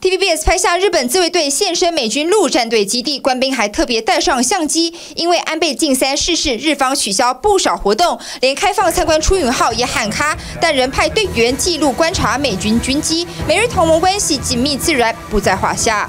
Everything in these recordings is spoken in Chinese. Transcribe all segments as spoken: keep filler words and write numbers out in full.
T V B S 拍下日本自卫队现身美军陆战队基地，官兵还特别带上相机。因为安倍晋三逝世，日方取消不少活动，连开放参观出云号也喊卡，但仍派队员记录观察美军军机，美日同盟关系紧密自然不在话下。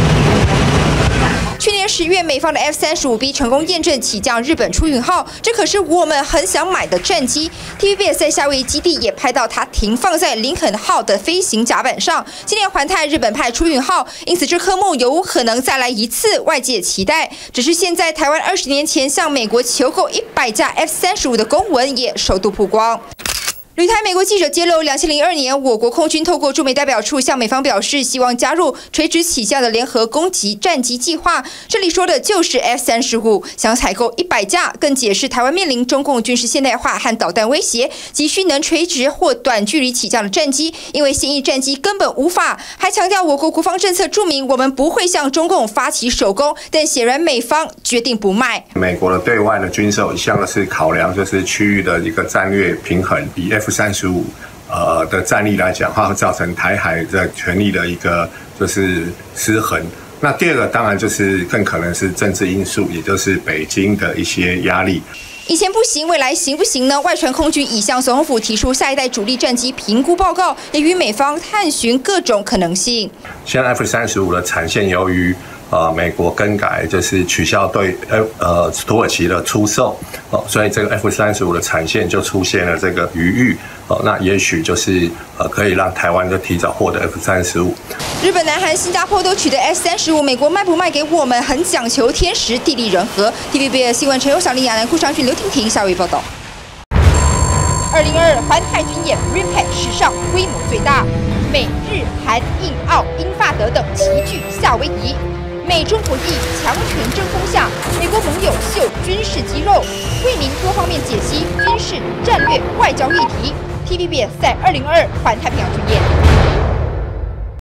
去年十月，美方的 F 三十五 B 成功验证起降日本出云号，这可是我们很想买的战机。T V B S 在夏威夷基地也拍到它停放在林肯号的飞行甲板上。今年环太日本派出云号，因此这科目有可能再来一次，外界期待。只是现在台湾二十年前向美国求购一百架 F 三十五 的公文也首度曝光。 旅台美国记者揭露，两千零二年，我国空军透过驻美代表处向美方表示，希望加入垂直起降的联合攻击战机计划。这里说的就是 F 三十五，想采购一百架，更解释台湾面临中共军事现代化和导弹威胁，急需能垂直或短距离起降的战机，因为现役战机根本无法。还强调我国国防政策注明，我们不会向中共发起首攻，但显然美方决定不卖。 美国的对外的军售一向是考量就是区域的一个战略平衡，以 F 三十五呃的战力来讲，它会造成台海的权力的一个就是失衡。那第二个当然就是更可能是政治因素，也就是北京的一些压力。 以前不行，未来行不行呢？外传空军已向总统府提出下一代主力战机评估报告，也与美方探寻各种可能性。 现在 F 三十五的产线由于 呃，美国更改就是取消对呃呃土耳其的出售哦，所以这个 F 三十五的产线就出现了这个余裕哦，那也许就是呃可以让台湾就提早获得 F 三十五。 日本、南韩、新加坡都取得 F 三十五，美国卖不卖给我们，很讲求天时地利人和。T V B S 新闻陈友小丽、亚南、顾尚俊、刘婷婷夏威夷报道。二零二二环太军演 RIMPAC 史上规模最大，美、日、韩、印、澳、英、法德等齐聚夏威夷。 美中博弈强权争锋下，美国盟友秀军事肌肉，为您多方面解析军事、战略、外交议题。T V B S 在二零二二环太平洋军演。